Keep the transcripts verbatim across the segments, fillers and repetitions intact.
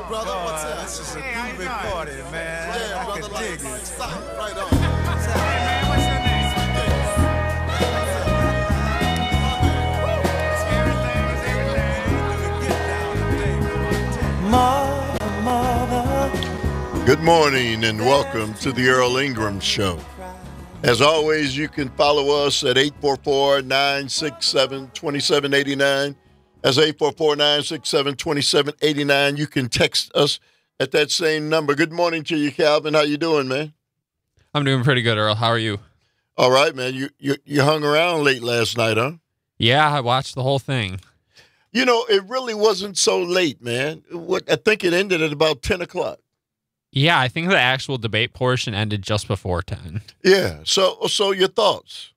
brother. What's Uh, up? this is a Hey, how you groovy doing? party, man. Yeah, I brother. can Like, dig it. stop. Right on. Hey, man, what's your name? Good morning and welcome to the Earl Ingram Show. As always, you can follow us at eight four four, nine six seven, two seven eight nine. That's eight four four, nine six seven, two seven eight nine. You can text us at that same number. Good morning to you, Calvin. How you doing, man? I'm doing pretty good, Earl. How are you? All right, man. You you, you hung around late last night, huh? Yeah, I watched the whole thing. You know, it really wasn't so late, man. What I think it ended at about ten o'clock. Yeah, I think the actual debate portion ended just before ten. Yeah. So so your thoughts?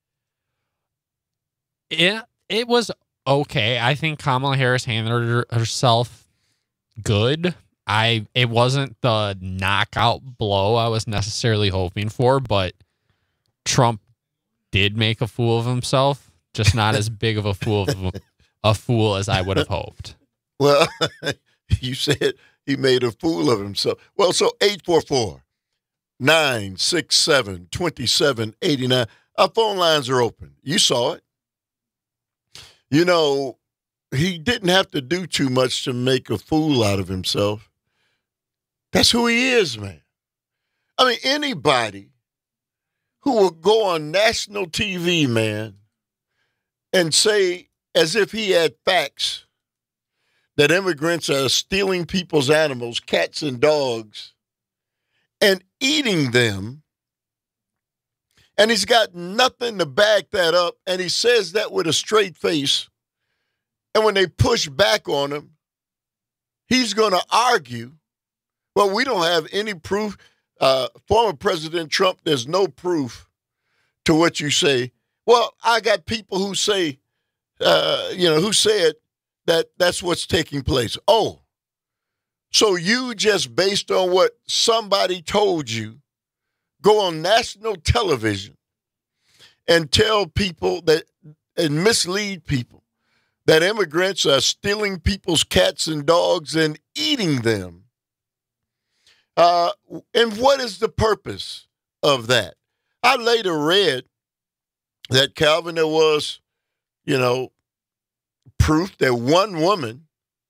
It, it was okay. I think Kamala Harris handled her, herself good. I It wasn't the knockout blow I was necessarily hoping for, but Trump did make a fool of himself, just not as big of a fool of a fool as I would have hoped. Well, you said he made a fool of himself. Well, so eight four four, nine six seven, two seven eight nine. Our phone lines are open. You saw it. You know, he didn't have to do too much to make a fool out of himself. That's who he is, man. I mean, anybody who will go on national T V, man, and say, as if he had facts, that immigrants are stealing people's animals, cats and dogs, and eating them, and he's got nothing to back that up, and he says that with a straight face, and when they push back on him, he's going to argue, well, we don't have any proof. Uh, former President Trump, there's no proof to what you say. Well, I got people who say, uh, you know, who said that that's what's taking place. Oh, so you just based on what somebody told you, go on national television and tell people that and mislead people that immigrants are stealing people's cats and dogs and eating them. Uh, and what is the purpose of that? I later read that, Calvin, there was, you know, proof that one woman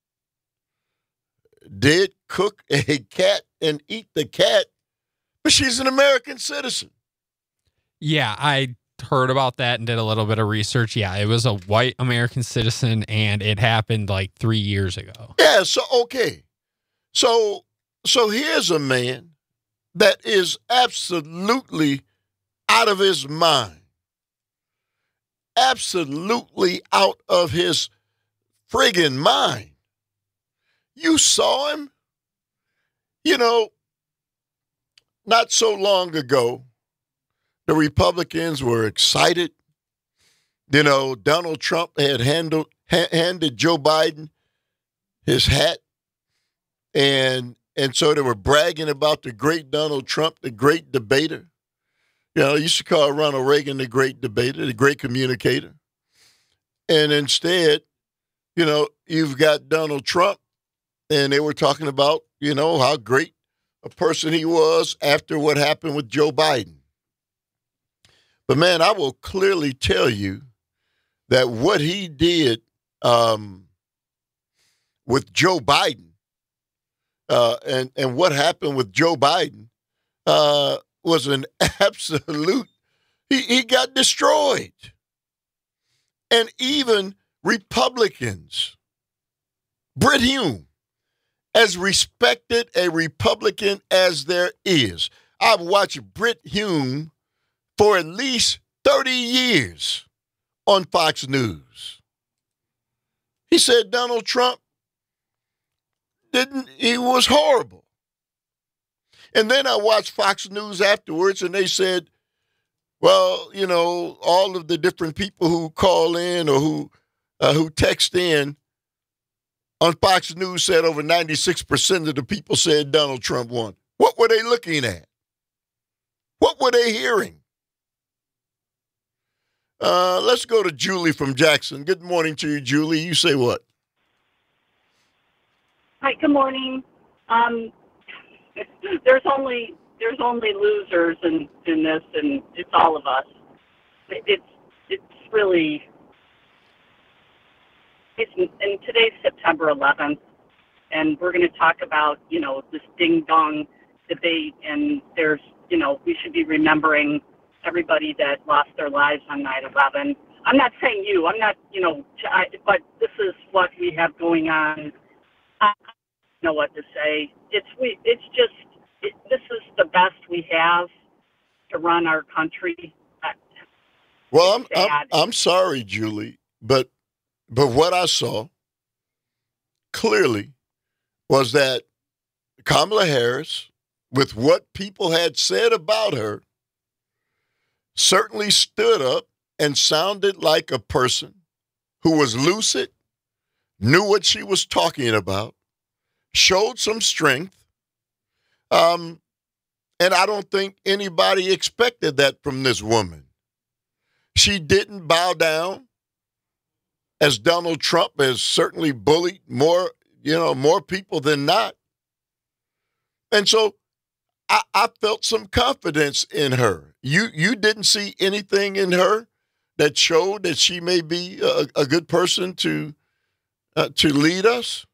did cook a cat and eat the cat, but she's an American citizen. Yeah, I heard about that and did a little bit of research. Yeah, it was a white American citizen, and it happened like three years ago. Yeah, so, okay. So, so here's a man that is absolutely out of his mind. Absolutely out of his friggin' mind. You saw him? You know, not so long ago, the Republicans were excited. You know, Donald Trump had handled, ha- handed Joe Biden his hat. And, and so they were bragging about the great Donald Trump, the great debater. You know, you used to call Ronald Reagan the great debater, the great communicator. And instead, you know, you've got Donald Trump, and they were talking about, you know, how great a person he was after what happened with Joe Biden. But, man, I will clearly tell you that what he did um, with Joe Biden uh, and, and what happened with Joe Biden uh, was an absolute, he, he got destroyed. And even Republicans, Brit Hume, as respected a Republican as there is. I've watched Brit Hume for at least thirty years on Fox News. He said Donald Trump didn't, he was horrible. And then I watched Fox News afterwards, and they said, well, you know, all of the different people who call in or who uh, who text in on Fox News said over ninety-six percent of the people said Donald Trump won. What were they looking at? What were they hearing? Uh, let's go to Julie from Jackson. Good morning to you, Julie. You say what? Hi, good morning. Um, there's only there's only losers in, in this, and it's all of us. It's it's really it's and today's September eleventh, and we're going to talk about you know this ding dong debate, and there's you know we should be remembering everybody that lost their lives on nine eleven. I'm not saying you. I'm not you know, I, but this is what we have going on. I don't know what to say. It's we. It's just it, this is the best we have to run our country. Well, I'm, I'm I'm sorry, Julie, but but what I saw clearly was that Kamala Harris, with what people had said about her, certainly stood up and sounded like a person who was lucid, knew what she was talking about, showed some strength. Um, and I don't think anybody expected that from this woman. She didn't bow down, as Donald Trump has certainly bullied more, you know, more people than not. And so I, I felt some confidence in her. You you didn't see anything in her that showed that she may be a, a good person to uh, to lead us?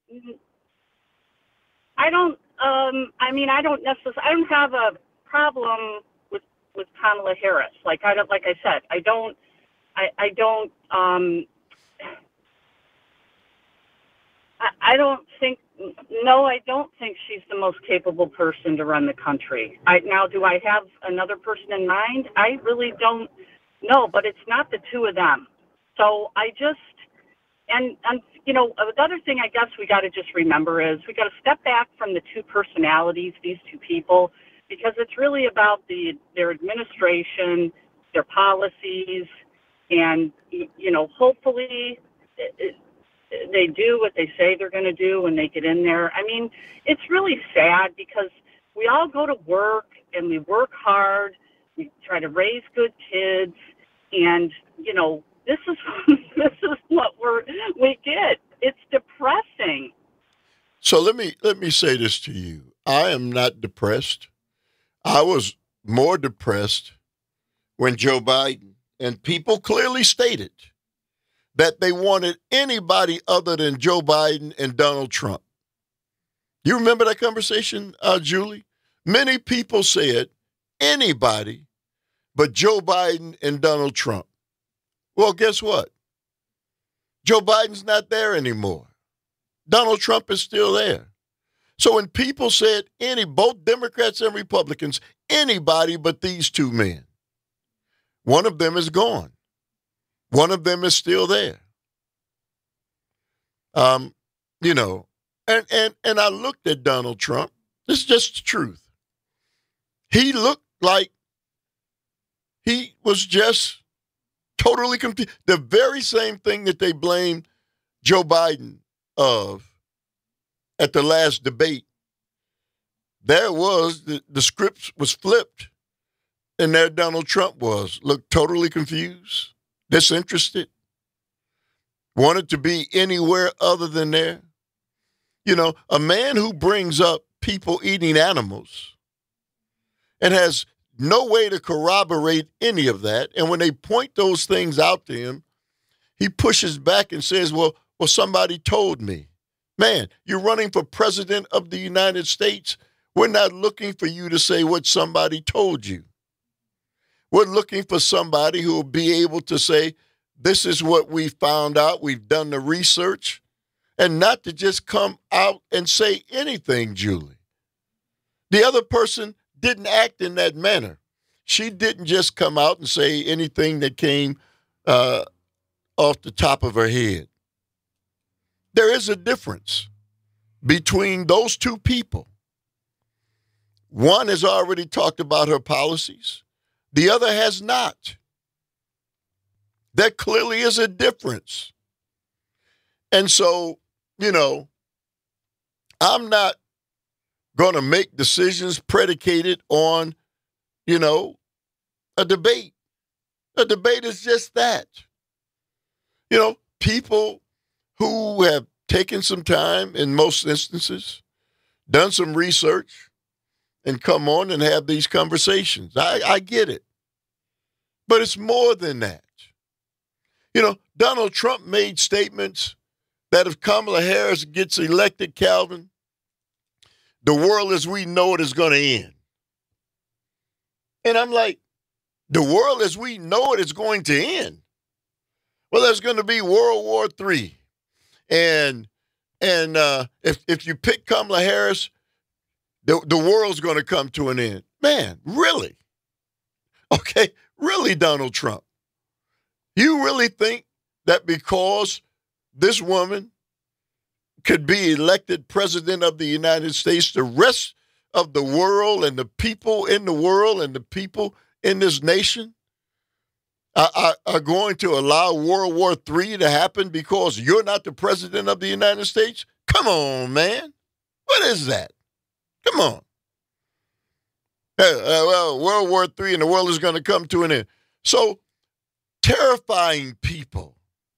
I don't. Um, I mean, I don't necessarily. I don't have a problem with with Kamala Harris. Like I don't. Like I said, I don't. I, I don't. Um, I, I don't think. No, I don't think she's the most capable person to run the country. I, now, do I have another person in mind? I really don't know, but it's not the two of them. So I just, and, and you know, the other thing I guess we got to just remember is we got to step back from the two personalities, these two people, because it's really about the their administration, their policies, and, you know, hopefully it, it, they do what they say they're going to do when they get in there. I mean, it's really sad because we all go to work and we work hard. We try to raise good kids, and you know, this is this is what we're we get. It's depressing. So let me let me say this to you. I am not depressed. I was more depressed when Joe Biden, and people clearly stated that they wanted anybody other than Joe Biden and Donald Trump. You remember that conversation, uh, Julie? Many people said anybody but Joe Biden and Donald Trump. Well, guess what? Joe Biden's not there anymore. Donald Trump is still there. So when people said any, both Democrats and Republicans, anybody but these two men, one of them is gone. One of them is still there. Um, you know, and, and, and I looked at Donald Trump. This is just the truth. He looked like he was just totally confused. The very same thing that they blamed Joe Biden of at the last debate. There was, the, the script was flipped, and there Donald Trump was, looked totally confused, disinterested, wanted to be anywhere other than there. You know, a man who brings up people eating animals and has no way to corroborate any of that, and when they point those things out to him, he pushes back and says, well, well, somebody told me. Man, you're running for president of the United States. We're not looking for you to say what somebody told you. We're looking for somebody who will be able to say, this is what we found out. We've done the research. And not to just come out and say anything, Julie. The other person didn't act in that manner. She didn't just come out and say anything that came uh, off the top of her head. There is a difference between those two people. One has already talked about her policies. The other has not. There clearly is a difference. And so, you know, I'm not going to make decisions predicated on, you know, a debate. A debate is just that. You know, people who have taken some time in most instances done some research, and come on and have these conversations. I, I get it. But it's more than that. You know, Donald Trump made statements that if Kamala Harris gets elected, Calvin, the world as we know it is going to end. And I'm like, the world as we know it is going to end. Well, there's going to be World War Three. And and uh, if, if you pick Kamala Harris, the, the world's going to come to an end. Man, really? Okay, really, Donald Trump? You really think that because this woman could be elected president of the United States, the rest of the world and the people in the world and the people in this nation are, are, are going to allow World War Three to happen because you're not the president of the United States? Come on, man. What is that? Come on. Uh, uh, well, World War Three and the world is going to come to an end. So, terrifying people.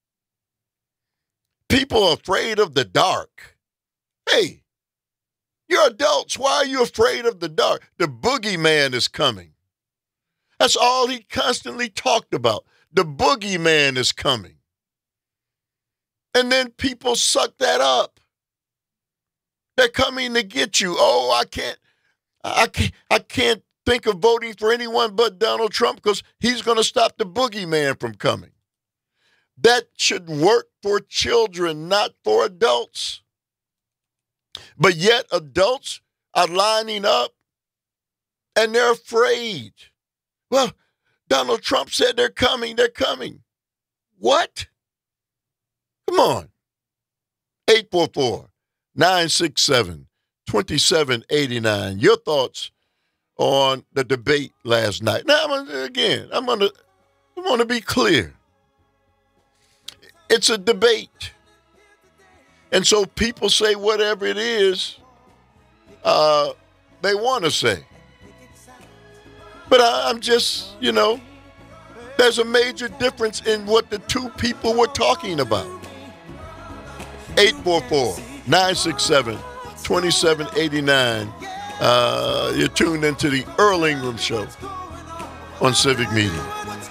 People afraid of the dark. Hey, you're adults. Why are you afraid of the dark? The boogeyman is coming. That's all he constantly talked about. The boogeyman is coming. And then people suck that up. They're coming to get you. Oh, I can't, I can't, I can't think of voting for anyone but Donald Trump because he's going to stop the boogeyman from coming. That should work for children, not for adults. But yet adults are lining up and they're afraid. Well, Donald Trump said they're coming, they're coming. What? Come on. eight four four, nine six seven, two seven eight nine. Your thoughts on the debate last night. Now, I'm gonna, again, I'm going to I want to be clear. It's a debate. And so people say whatever it is uh, they want to say. But I, I'm just, you know, there's a major difference in what the two people were talking about. eight four four, nine six seven, two seven eight nine. Uh, you're tuned into the Earl Ingram Show on Civic Media.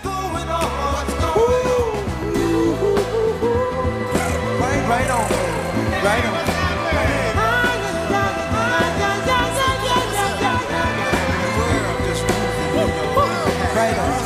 Right on. Right on. Right on.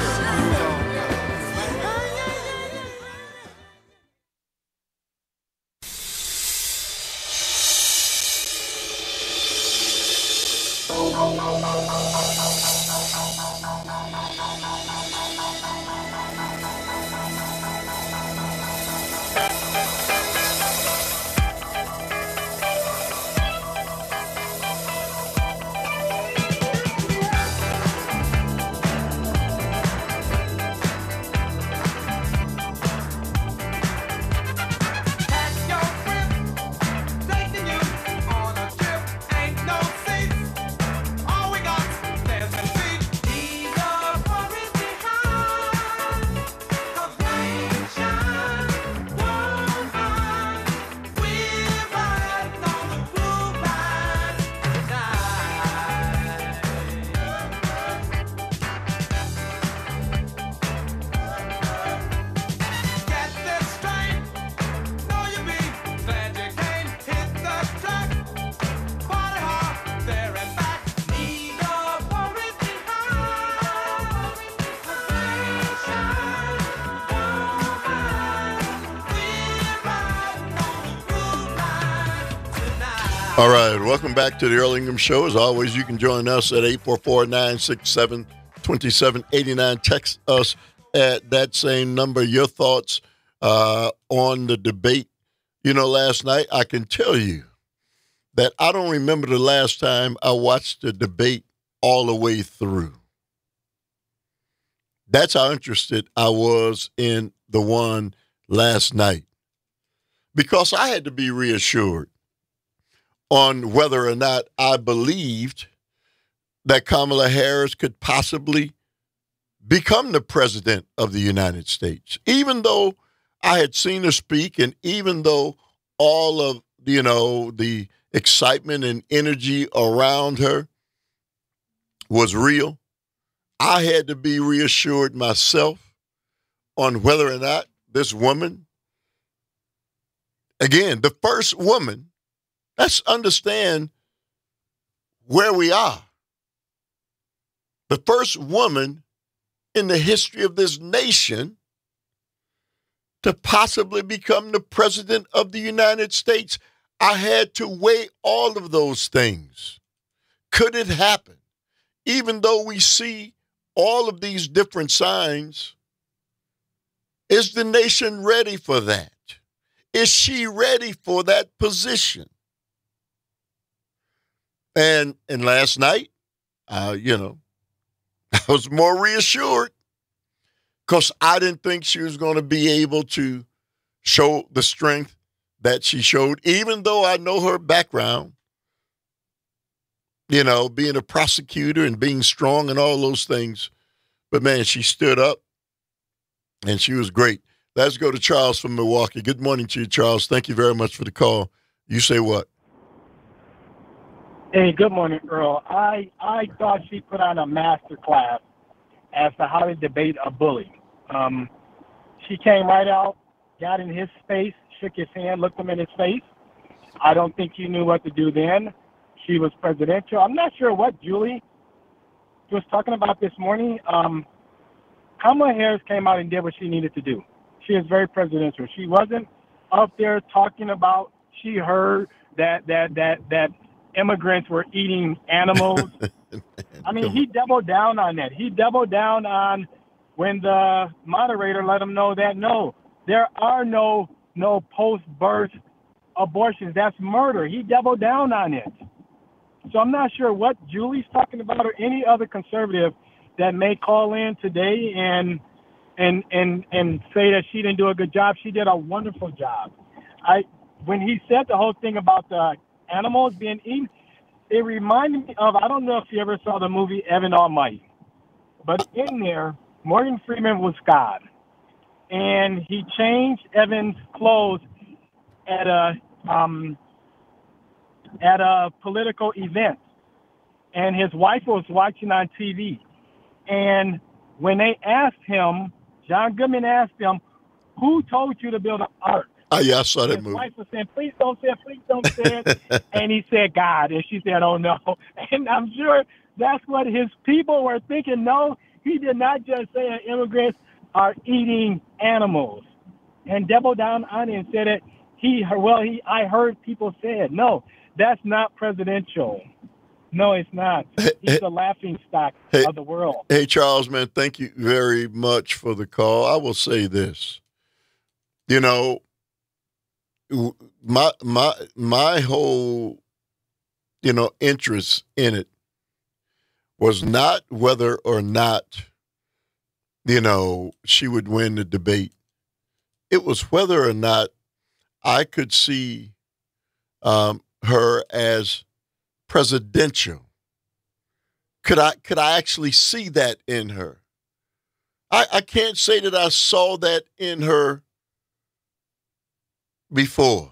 All right, welcome back to the Earl Ingram Show. As always, you can join us at eight four four, nine six seven, two seven eight nine. Text us at that same number, your thoughts uh, on the debate. You know, last night, I can tell you that I don't remember the last time I watched the debate all the way through. That's how interested I was in the one last night, because I had to be reassured on whether or not I believed that Kamala Harris could possibly become the president of the United States. Even though I had seen her speak, and even though all of you know, the excitement and energy around her was real. I had to be reassured myself on whether or not this woman, again, the first woman, let's understand where we are. The first woman in the history of this nation to possibly become the president of the United States. I had to weigh all of those things. Could it happen? Even though we see all of these different signs, is the nation ready for that? Is she ready for that position? And and last night, uh, you know, I was more reassured because I didn't think she was going to be able to show the strength that she showed, even though I know her background, you know, being a prosecutor and being strong and all those things. But, man, she stood up, and she was great. Let's go to Charles from Milwaukee. Good morning to you, Charles. Thank you very much for the call. You say what? Hey, good morning, Earl. I, I thought she put on a master class as to how to debate a bully. Um, she came right out, got in his space, shook his hand, looked him in his face. I don't think he knew what to do then. She was presidential. I'm not sure what Julie was talking about this morning. Um, Kamala Harris came out and did what she needed to do. She is very presidential. She wasn't up there talking about, she heard that, that, that, that, immigrants were eating animals. I mean, he doubled down on that. He doubled down on when the moderator let him know that, no, there are no no post-birth abortions. That's murder. He doubled down on it. So I'm not sure what Julie's talking about or any other conservative that may call in today and and and and say that she didn't do a good job. She did a wonderful job. I when he said the whole thing about the animals being eaten, it reminded me of, I don't know if you ever saw the movie Evan Almighty, but in there, Morgan Freeman was God, and he changed Evan's clothes at a um, at a political event, and his wife was watching on T V, and when they asked him, John Goodman asked him, who told you to build an ark? Oh, yeah, I saw that His movie. wife was saying, please don't say it, please don't say it. And he said, God. And she said, oh, no. And I'm sure that's what his people were thinking. No, he did not just say that immigrants are eating animals. And doubled down on it and said it. He, well, he, I heard people say it. No, that's not presidential. No, it's not. He's the laughing stock hey, of the world. Hey, Charles, man, thank you very much for the call. I will say this. You know, my my my whole, you know, interest in it was not whether or not, you know, she would win the debate. It was whether or not I could see um, her as presidential. Could I could I actually see that in her? I, I can't say that I saw that in her before.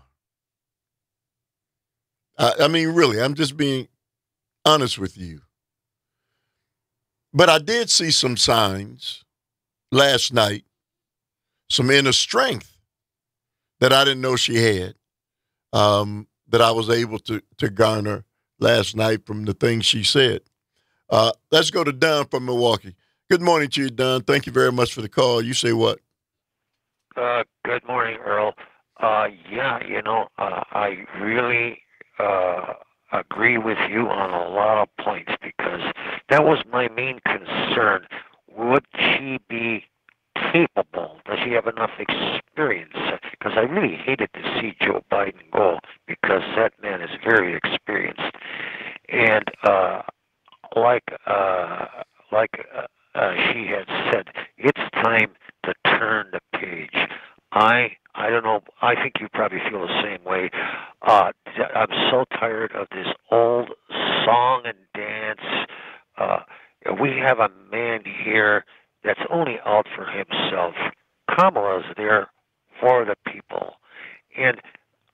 I, I mean, really, I'm just being honest with you. But I did see some signs last night, some inner strength that I didn't know she had, um, that I was able to to garner last night from the things she said. Uh, let's go to Don from Milwaukee. Good morning to you, Don. Thank you very much for the call. You say what? Uh, good morning, Earl. Uh, yeah, you know, uh, I really uh, agree with you on a lot of points because that was my main concern. Would she be capable? Does she have enough experience? Because I really hated to see Joe Biden go because that man is very experienced. And uh, like uh, like uh, uh, she had said, it's time to turn the page. I I don't know. I think you probably feel the same way. Uh, I'm so tired of this old song and dance. Uh, we have a man here that's only out for himself. Kamala's there for the people. And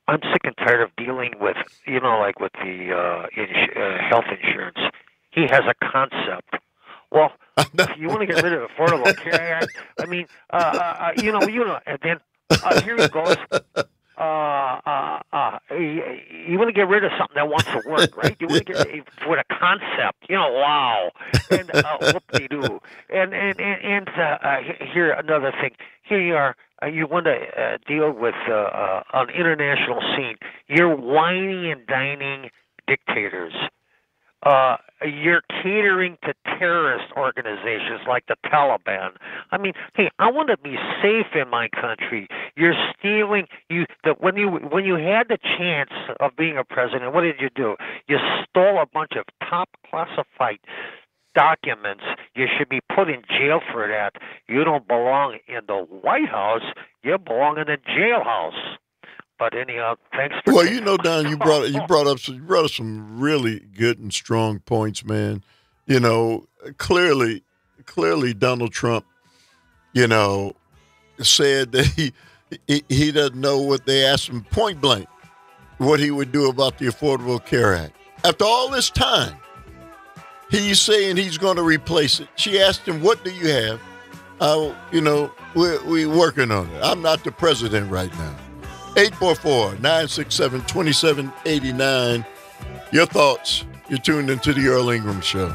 I'm sick and tired of dealing with, you know, like with the uh, ins- uh, health insurance. He has a concept. Well, if you want to get rid of Affordable Care Act, I mean, uh, uh, you know, you know, and then uh, here he goes. Uh, uh, uh, you, you want to get rid of something that wants to work, right? You want to get with a concept, you know, wow, and uh, whoop-de-doo. And and and, and uh, uh, here another thing. Here you are. Uh, you want to uh, deal with uh, uh, an international scene. You're whining and dining dictators. Uh, you're catering to terrorist organizations like the Taliban. I mean, hey, I want to be safe in my country. You're stealing. You the, when you when you had the chance of being a president, what did you do? You stole a bunch of top classified documents. You should be put in jail for that. You don't belong in the White House. You belong in the jailhouse. But anyhow, thanks for. Well, you know, Don, you brought you brought up some, you brought up some really good and strong points, man. You know, clearly, clearly, Donald Trump, you know, said that he he, he doesn't know what they asked him point blank what he would do about the Affordable Care Act. After all this time, he's saying he's going to replace it. She asked him, "What do you have?" Uh, you know, we're we working on it. I'm not the president right now. eight four four, nine six seven, two seven eight nine. Your thoughts. You're tuned into the Earl Ingram Show.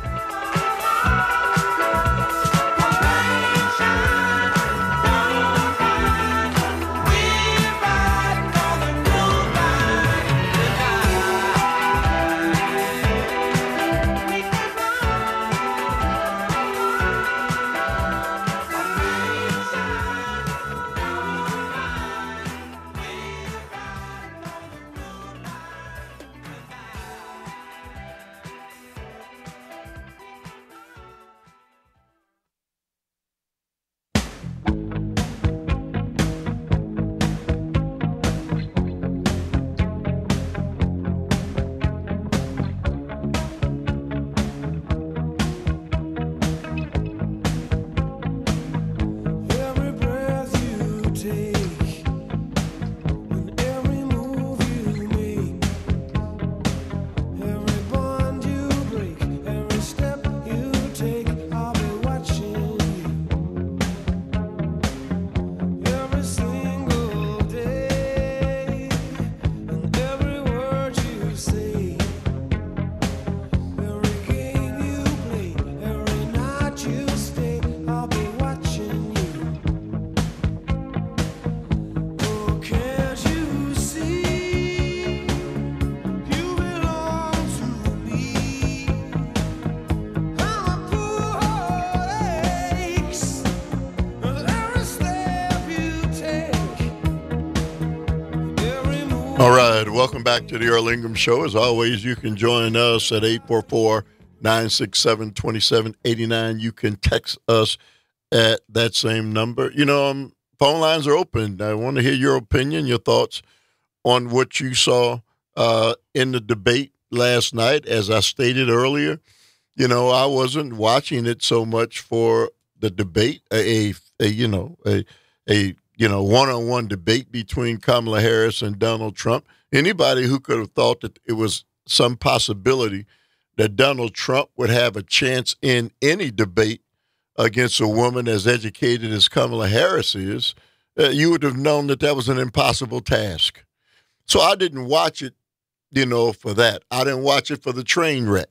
All right, welcome back to the Earl Ingram Show. As always, you can join us at eight four four, nine six seven, two seven eight nine. You can text us at that same number. You know, um, phone lines are open. I want to hear your opinion, your thoughts on what you saw uh, in the debate last night. As I stated earlier, you know, I wasn't watching it so much for the debate, a, a you know, a a you know, one-on-one debate between Kamala Harris and Donald Trump. Anybody who could have thought that it was some possibility that Donald Trump would have a chance in any debate against a woman as educated as Kamala Harris is, uh, you would have known that that was an impossible task. So I didn't watch it, you know, for that. I didn't watch it for the train wreck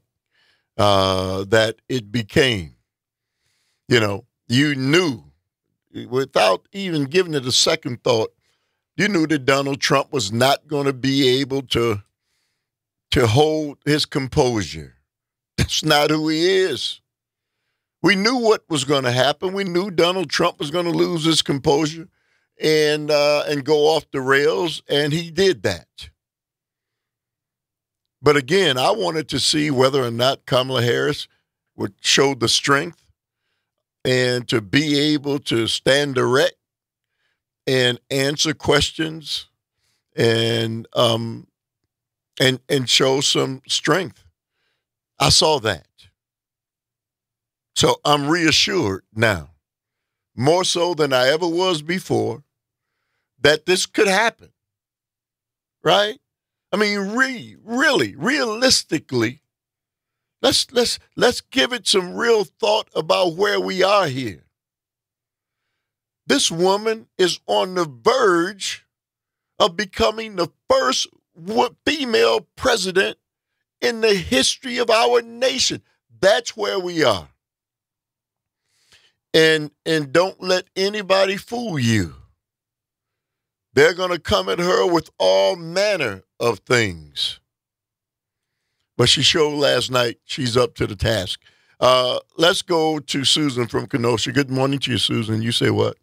uh, that it became. You know, you knew, without even giving it a second thought, you knew that Donald Trump was not going to be able to to hold his composure. That's not who he is. We knew what was going to happen. We knew Donald Trump was going to lose his composure and uh, and go off the rails, and he did that. But again, I wanted to see whether or not Kamala Harris would show the strength and to be able to stand erect and answer questions and um and and show some strength. I saw that. So I'm reassured now, more so than I ever was before, that this could happen. right? I mean, re, really, realistically, let's let's let's give it some real thought about where we are here. This woman is on the verge of becoming the first female president in the history of our nation. That's where we are. And and don't let anybody fool you. They're going to come at her with all manner of things. But she showed last night she's up to the task. Uh, let's go to Susan from Kenosha. Good morning to you, Susan. You say what?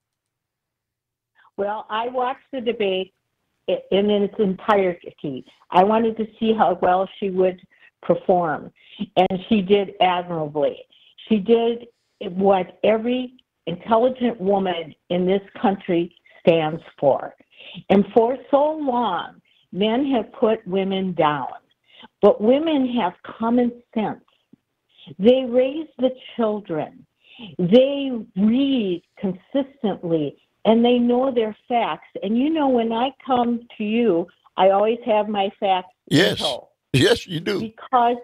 Well, I watched the debate in its entirety. I wanted to see how well she would perform, and she did admirably. She did what every intelligent woman in this country stands for. And for so long, men have put women down. But women have common sense. They raise the children. They read consistently, and they know their facts. And you know, when I come to you, I always have my facts yes. in tow. Yes, you do. Because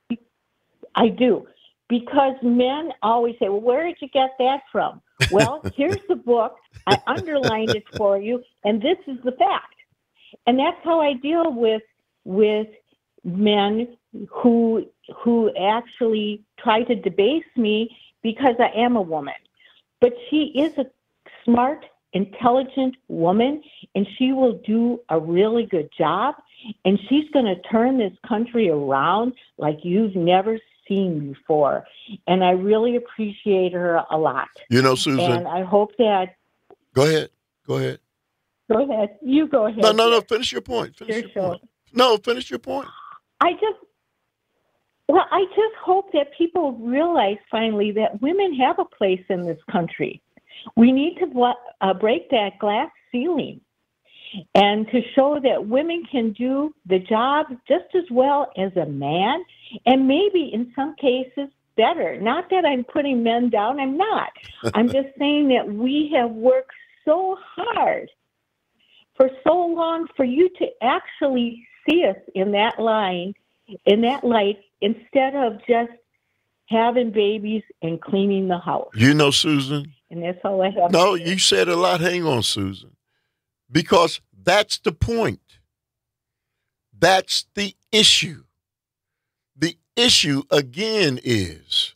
I do. Because men always say, well, where did you get that from? Well, here's the book. I underlined it for you, and this is the fact. And that's how I deal with with men who who actually try to debase me because I am a woman. But she is a smart, intelligent woman, and she will do a really good job. And she's going to turn this country around like you've never seen before. And I really appreciate her a lot. You know, Susan. And I hope that. Go ahead. Go ahead. Go ahead. You go ahead. No, no, no. Finish your point. Finish your your show. point. No, finish your point. I just, well, I just hope that people realize finally that women have a place in this country. We need to uh, break that glass ceiling and to show that women can do the job just as well as a man, and maybe in some cases better. Not that I'm putting men down. I'm not. I'm just saying that we have worked so hard for so long for you to actually see us in that line, in that light, instead of just having babies and cleaning the house. You know, Susan. And that's all I have. No, you said a lot. Hang on, Susan. Because that's the point. That's the issue. The issue, again, is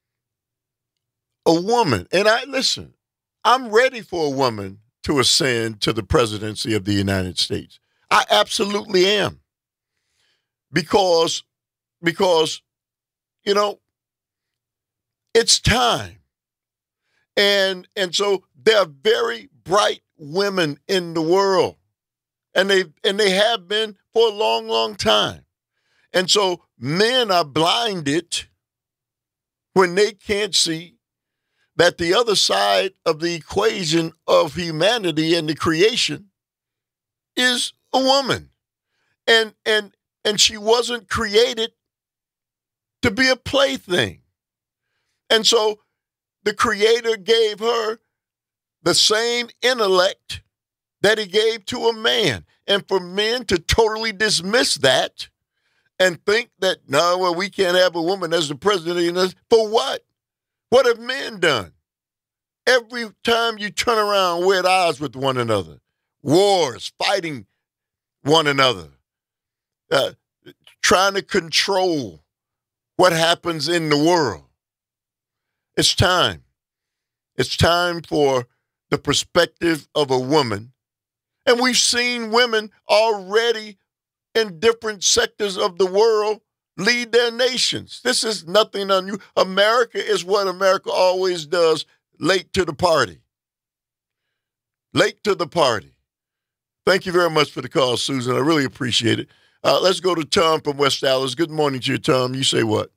a woman. And I listen, I'm ready for a woman to ascend to the presidency of the United States. I absolutely am. Because, because, you know, it's time. And and so there are very bright women in the world. And they and they have been for a long, long time. And so men are blinded when they can't see that the other side of the equation of humanity and the creation is a woman. And and and she wasn't created to be a plaything. And so the Creator gave her the same intellect that he gave to a man. And for men to totally dismiss that and think that, no, well, we can't have a woman as the president of the United States. For what? What have men done? Every time you turn around, we're at odds with one another. Wars, fighting one another, uh, trying to control what happens in the world. It's time. It's time for the perspective of a woman. And we've seen women already in different sectors of the world lead their nations. This is nothing unusual. America is what America always does, late to the party. Late to the party. Thank you very much for the call, Susan. I really appreciate it. Uh, let's go to Tom from West Dallas. Good morning to you, Tom. You say what?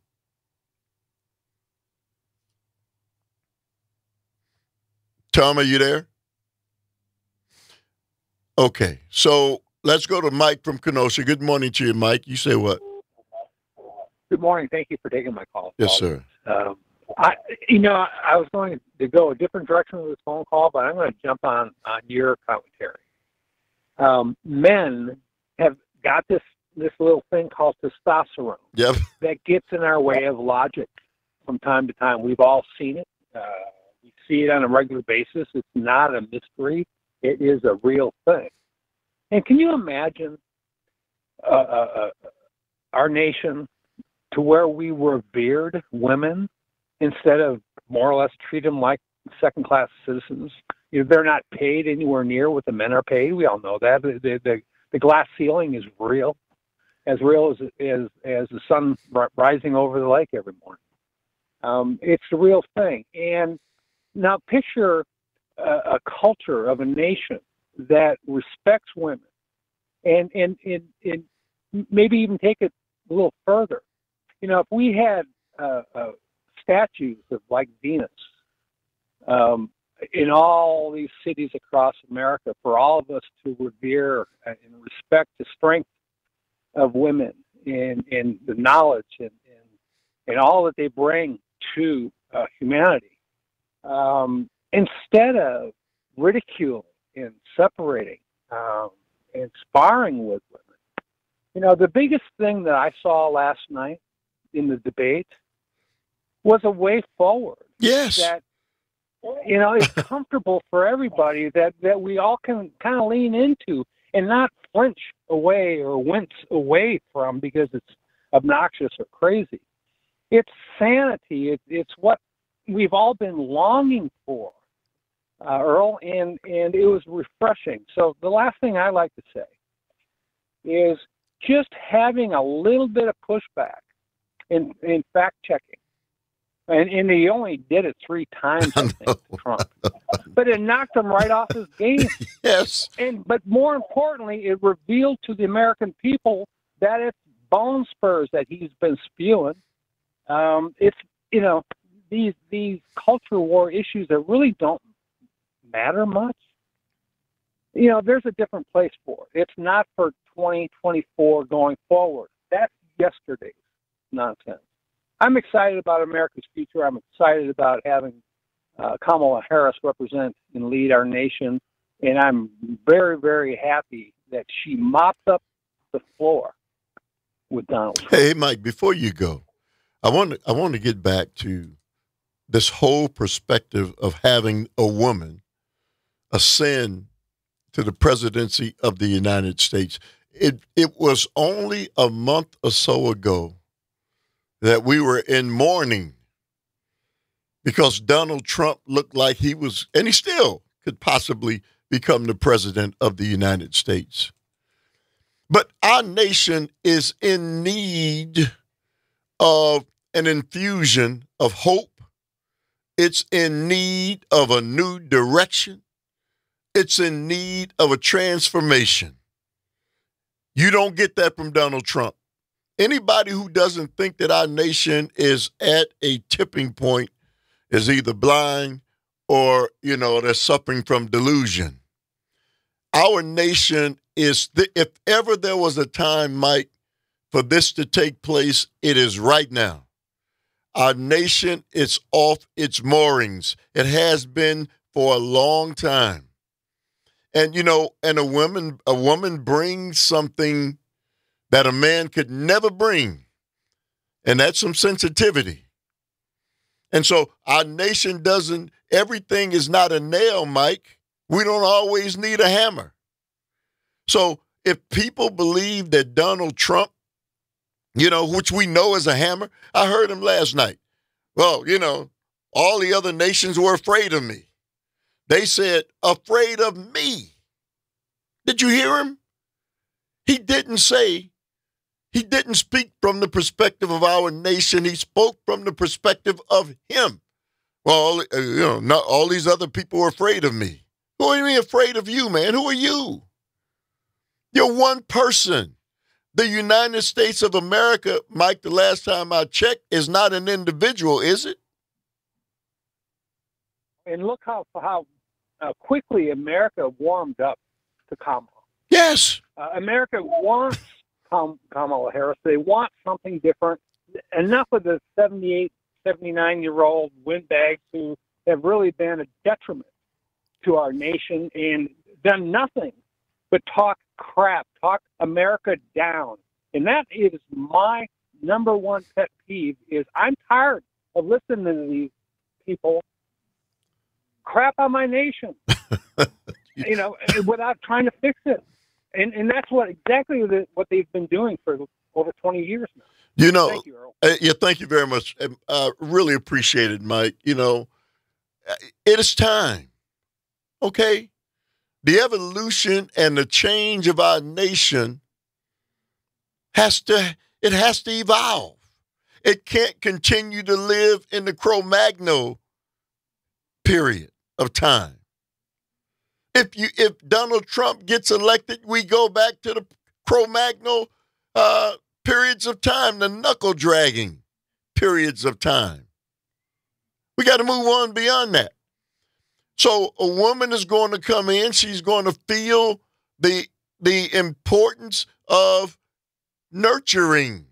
Tom, are you there? Okay, so let's go to Mike from Kenosha. Good morning to you, Mike. You say what? Good morning. Thank you for taking my call. Yes, sir. Um, I, you know, I was going to go a different direction with this phone call, but I'm going to jump on, on your commentary. um, men have got this this little thing called testosterone Yep. that gets in our way of logic from time to time. We've all seen it. Uh, we see it on a regular basis. It's not a mystery. It is a real thing. And can you imagine uh, uh, uh, our nation to where we revered women instead of more or less treat them like second-class citizens? You know, they're not paid anywhere near what the men are paid. We all know that. The, the, the, the glass ceiling is real, as real as, as, as the sun rising over the lake every morning. Um, it's the real thing. And now picture a, a culture of a nation that respects women and, and, and, and maybe even take it a little further. You know, if we had uh, uh, statues of like Venus um, in all these cities across America for all of us to revere and respect the strength of women and, and the knowledge and, and, and all that they bring to uh, humanity, um, instead of ridiculing and separating um, and sparring with women. You know, the biggest thing that I saw last night in the debate was a way forward. Yes. That, you know, it's comfortable for everybody, that, that we all can kind of lean into and not flinch away or wince away from because it's obnoxious or crazy. It's sanity. It, it's what we've all been longing for, uh, Earl, and, and it was refreshing. So the last thing I like to say is just having a little bit of pushback in, in fact-checking. And, and he only did it three times, I think, to Trump. But it knocked him right off his game. Yes. And but more importantly, it revealed to the American people that it's bone spurs that he's been spewing. Um, it's, you know, these these culture war issues that really don't matter much. You know, there's a different place for it. It's not for twenty twenty-four going forward. That's yesterday's nonsense. I'm excited about America's future. I'm excited about having uh, Kamala Harris represent and lead our nation. And I'm very, very happy that she mopped up the floor with Donald Trump. Hey, Mike, before you go, I want to, I want to get back to this whole perspective of having a woman ascend to the presidency of the United States. It it was only a month or so ago that we were in mourning because Donald Trump looked like he was, and he still could possibly become the president of the United States. But our nation is in need of an infusion of hope. It's in need of a new direction. It's in need of a transformation. You don't get that from Donald Trump. Anybody who doesn't think that our nation is at a tipping point is either blind or, you know, they're suffering from delusion. Our nation is, the, if ever there was a time, Mike, for this to take place, it is right now. Our nation is off its moorings. It has been for a long time. And, you know, and a woman, a woman brings something that a man could never bring, and that's some sensitivity. And so our nation doesn't, everything is not a nail, Mike. We don't always need a hammer. So if people believe that Donald Trump, you know, which we know is a hammer, I heard him last night. Well, you know, all the other nations were afraid of me. They said, afraid of me. Did you hear him? He didn't say, he didn't speak from the perspective of our nation. He spoke from the perspective of him. Well, uh, you know, not all these other people were afraid of me. Who are you afraid of you, man? Who are you? You're one person. The United States of America, Mike, the last time I checked, is not an individual, is it? And look how how uh, quickly America warmed up to Kamala. Yes. Uh, America wants Kam- Kamala Harris. They want something different. Enough of the seventy-eight, seventy-nine-year-old windbags who have really been a detriment to our nation and done nothing but talk crap, talk America down. And that is my number one pet peeve is I'm tired of listening to these people crap on my nation, you know, without trying to fix it. And and that's what exactly the, what they've been doing for over twenty years now. You know, thank you, Earl. Uh, yeah, thank you very much. I uh, really appreciate it, Mike. You know, it is time, okay? The evolution and the change of our nation has to, it has to evolve. It can't continue to live in the Cro-Magnon period of time. If you, if Donald Trump gets elected, we go back to the Cro-Magnon uh, periods of time, the knuckle dragging periods of time. We got to move on beyond that. So a woman is going to come in. She's going to feel the the importance of nurturing.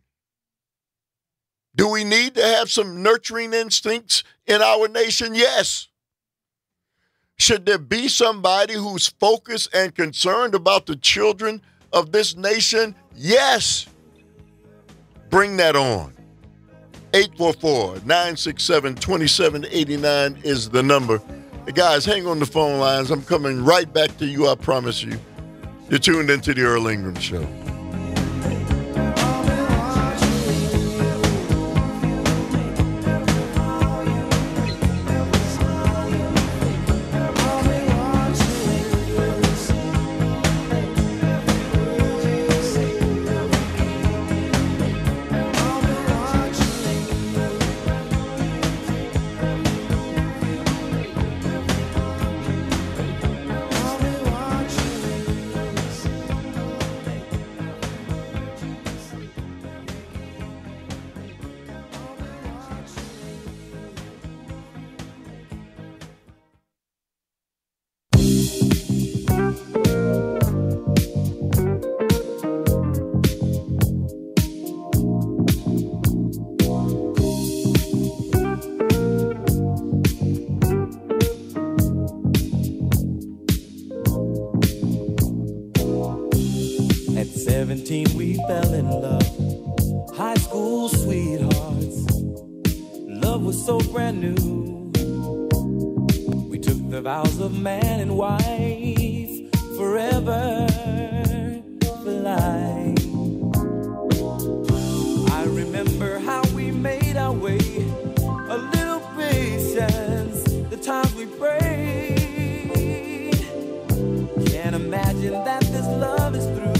Do we need to have some nurturing instincts in our nation? Yes. Should there be somebody who's focused and concerned about the children of this nation? Yes. Bring that on. eight four four, nine six seven, two seven eight nine is the number. Hey guys, hang on the phone lines. I'm coming right back to you, I promise you. You're tuned into the Earl Ingram Show. seventeen we fell in love, high school sweethearts. Love was so brand new. We took the vows of man and wife, forever for life. I remember how we made our way, a little patience, the times we prayed. Can't imagine that this love is through.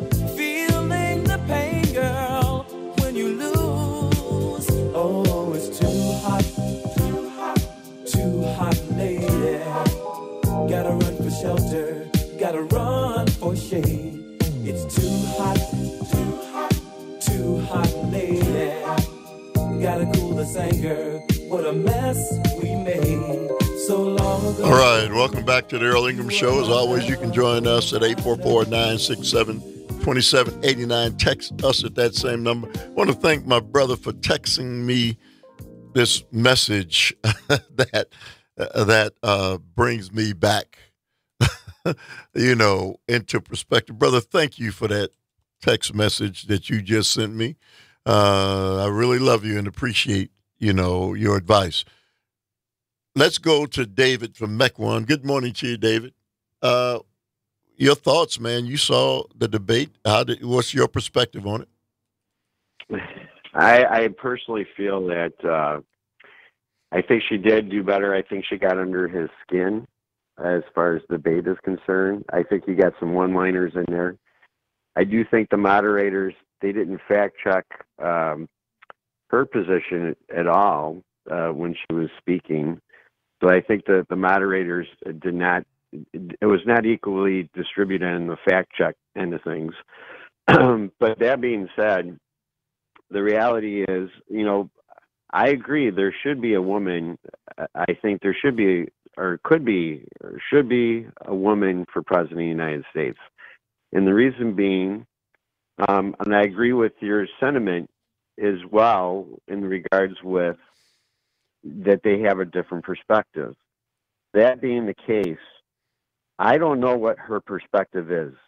Pain, girl, when you lose. Oh, it's too hot, too hot, too hot, lady. Gotta run for shelter, gotta run for shade. It's too hot, too hot, too hot, lady. Gotta cool this anger. What a mess we made so long ago. All right, welcome back to the Earl Ingram Show. As always, you can join us at eight four four, nine six seven, two seven eight nine. Text us at that same number. I want to thank my brother for texting me this message that uh, that uh, brings me back, you know, into perspective. Brother, thank you for that text message that you just sent me. Uh, I really love you and appreciate, you know, your advice. Let's go to David from Mequon. Good morning to you, David. Uh, Your thoughts, man. You saw the debate. How did? What's your perspective on it? I, I personally feel that uh, I think she did do better. I think she got under his skin as far as debate is concerned. I think he got some one-liners in there. I do think the moderators, they didn't fact-check um, her position at all uh, when she was speaking. So I think that the moderators did not, it was not equally distributed in the fact check end of things. But that being said, the reality is, you know, I agree there should be a woman. I think there should be, or could be, or should be a woman for president of the United States. And the reason being, um, and I agree with your sentiment as well in regards with that they have a different perspective. That being the case, I don't know what her perspective is.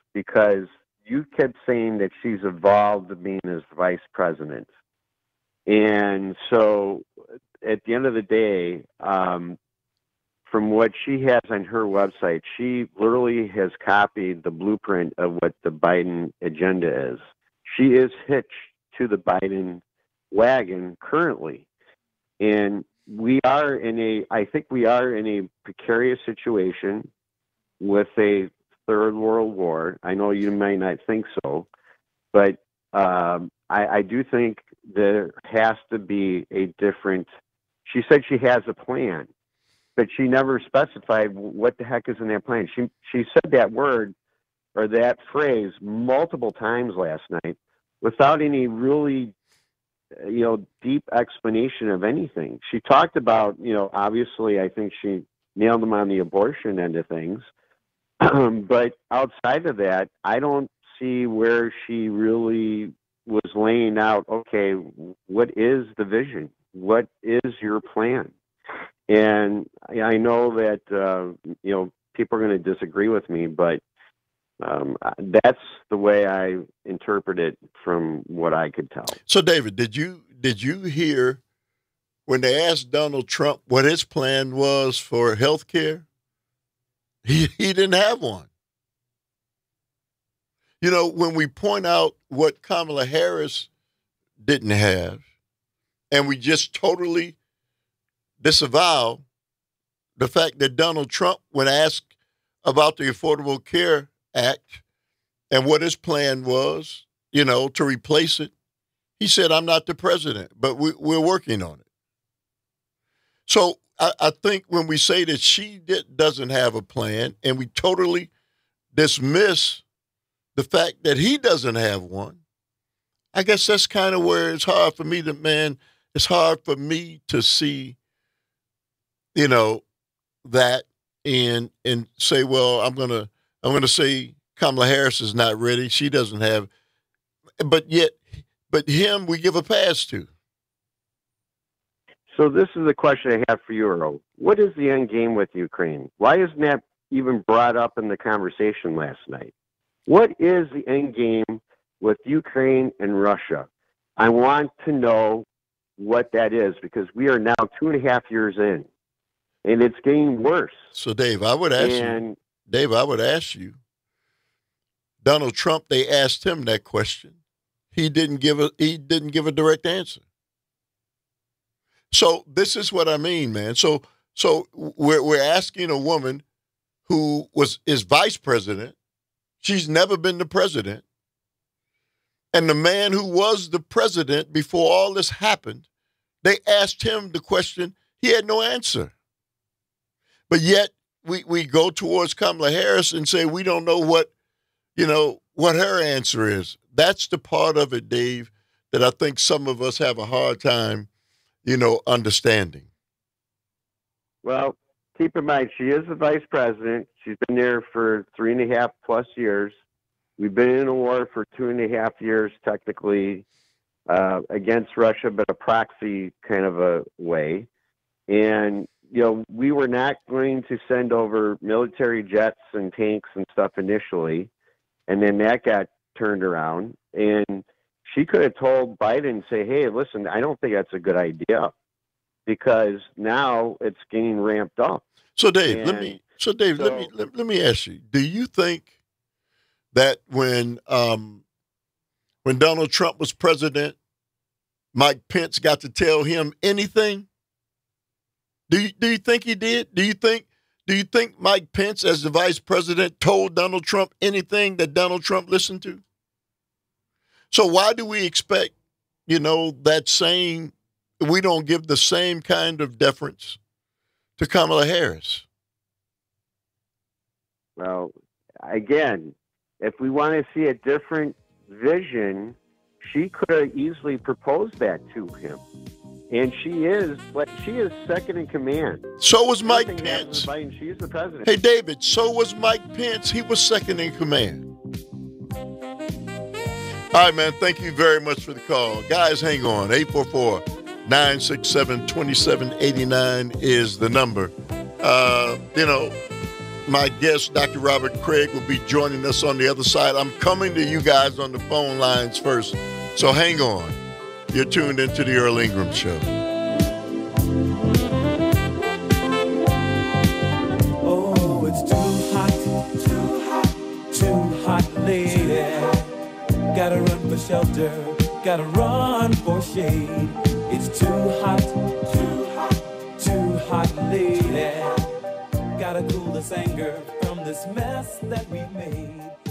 because you kept saying that she's evolved to being as vice president. And so at the end of the day, um, from what she has on her website, she literally has copied the blueprint of what the Biden agenda is. She is hitched to the Biden wagon currently. And we are in a, I think we are in a precarious situation with a third world war. I know you might not think so, but um, I, I do think there has to be a different, she said she has a plan, but she never specified what the heck is in that plan. She, she said that word or that phrase multiple times last night without any really, you know, deep explanation of anything. She talked about, you know, obviously I think she nailed them on the abortion end of things. But outside of that, I don't see where she really was laying out, okay, what is the vision? What is your plan? And I know that, uh, you know, people are going to disagree with me, but um, that's the way I interpret it from what I could tell. So, David, did you did you hear when they asked Donald Trump what his plan was for health care? He, he didn't have one. You know, when we point out what Kamala Harris didn't have, and we just totally disavow the fact that Donald Trump, when asked about the Affordable Care Act and what his plan was, you know, to replace it, he said, I'm not the president, but we, we're working on it. So I, I think when we say that she did, doesn't have a plan and we totally dismiss the fact that he doesn't have one, I guess that's kind of where it's hard for me to, man, it's hard for me to see, you know, that and and say, well, I'm gonna I'm gonna say Kamala Harris is not ready. She doesn't have, but yet, but him we give a pass to. So this is the question I have for you, Earl. What is the end game with Ukraine? Why isn't that even brought up in the conversation last night? What is the end game with Ukraine and Russia? I want to know what that is because we are now two and a half years in, and it's getting worse. So, Dave, I would ask and, you, Dave, I would ask you, Donald Trump, they asked him that question. He didn't give a he didn't give a direct answer. So this is what I mean, man. So so we're we're asking a woman who was is vice president. She's never been the president. And the man who was the president before all this happened, they asked him the question. He had no answer. But yet we, we go towards Kamala Harris and say we don't know what, you know, what her answer is. That's the part of it, Dave, that I think some of us have a hard time, you know, understanding. Well, keep in mind, she is the vice president. She's been there for three and a half plus years. We've been in a war for two and a half years, technically, uh, against Russia, but a proxy kind of a way. And, you know, we were not going to send over military jets and tanks and stuff initially. And then that got turned around. And she could have told Biden, say, hey, listen, I don't think that's a good idea because now it's getting ramped up. So, Dave, and let me, so Dave, so, let me, let, let me ask you, do you think that when um, when Donald Trump was president, Mike Pence got to tell him anything? Do you, do you think he did? Do you think do you think Mike Pence, as the vice president, told Donald Trump anything that Donald Trump listened to? So why do we expect, you know, that same, we don't give the same kind of deference to Kamala Harris? Well, again, if we want to see a different vision, she could have easily proposed that to him. And she is, but she is second in command. So was Mike Nothing Pence. Biden, she is the president. Hey, David, so was Mike Pence. He was second in command. All right, man, thank you very much for the call. Guys, hang on. eight four four, nine six seven, two seven eight nine is the number. Uh, you know, my guest, Doctor Robert Craig, will be joining us on the other side. I'm coming to you guys on the phone lines first, so hang on. You're tuned into the Earl Ingram Show. Oh, it's too hot, too hot, too hot, lady. Gotta run for shelter, gotta run for shade. It's too hot, too hot, too hot, lady. Gotta cool this anger from this mess that we've made.